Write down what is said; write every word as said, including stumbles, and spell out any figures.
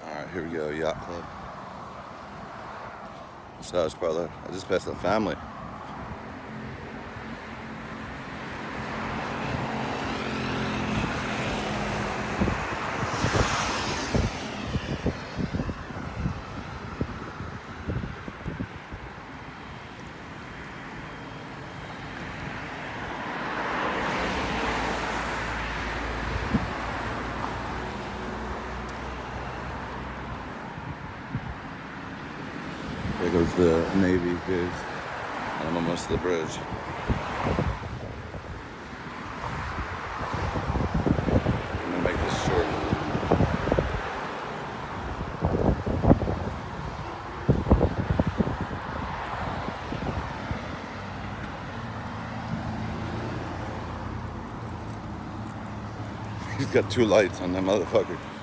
Alright, here we go, Yacht Club. What's up, brother? I just passed the family. There goes the Navy, dudes. I'm almost to the bridge. I'm gonna make this short. He's got two lights on that motherfucker.